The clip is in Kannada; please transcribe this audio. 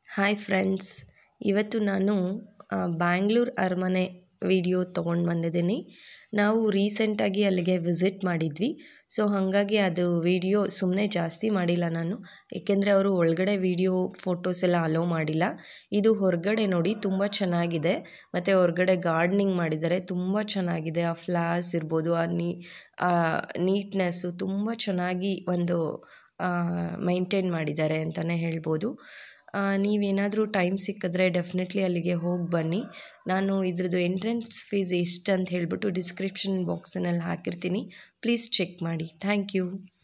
ಹಾಯ್ ಫ್ರೆಂಡ್ಸ್, ಇವತ್ತು ನಾನು ಬ್ಯಾಂಗ್ಳೂರ್ ಅರಮನೆ ವಿಡಿಯೋ ತೊಗೊಂಡು ಬಂದಿದ್ದೀನಿ. ನಾವು ರೀಸೆಂಟಾಗಿ ಅಲ್ಲಿಗೆ ವಿಸಿಟ್ ಮಾಡಿದ್ವಿ. ಸೊ ಹಾಗಾಗಿ ಅದು ವಿಡಿಯೋ ಸುಮ್ಮನೆ ಜಾಸ್ತಿ ಮಾಡಿಲ್ಲ ನಾನು, ಏಕೆಂದರೆ ಅವರು ಒಳಗಡೆ ವಿಡಿಯೋ ಫೋಟೋಸ್ ಎಲ್ಲ ಅಲೋ ಮಾಡಿಲ್ಲ. ಇದು ಹೊರಗಡೆ ನೋಡಿ ತುಂಬ ಚೆನ್ನಾಗಿದೆ, ಮತ್ತು ಹೊರಗಡೆ ಗಾರ್ಡನಿಂಗ್ ಮಾಡಿದ್ದಾರೆ, ತುಂಬ ಚೆನ್ನಾಗಿದೆ. ಆ ಫ್ಲವರ್ಸ್ ಇರ್ಬೋದು, ಆ ನೀಟ್ನೆಸ್ಸು ತುಂಬ ಚೆನ್ನಾಗಿ ಒಂದು ಮೈಂಟೈನ್ ಮಾಡಿದ್ದಾರೆ ಅಂತಲೇ ಹೇಳ್ಬೋದು. ನೀವೇನಾದರೂ ಟೈಮ್ ಸಿಕ್ಕಿದ್ರೆ ಡೆಫಿನೆಟ್ಲಿ ಅಲ್ಲಿಗೆ ಹೋಗಿ ಬನ್ನಿ. ನಾನು ಇದ್ರದ್ದು ಎಂಟ್ರೆನ್ಸ್ ಫೀಸ್ ಎಷ್ಟು ಅಂತ ಹೇಳ್ಬಿಟ್ಟು ಡಿಸ್ಕ್ರಿಪ್ಷನ್ ಬಾಕ್ಸಿನಲ್ಲಿ ಹಾಕಿರ್ತೀನಿ, ಪ್ಲೀಸ್ ಚೆಕ್ ಮಾಡಿ. Thank you.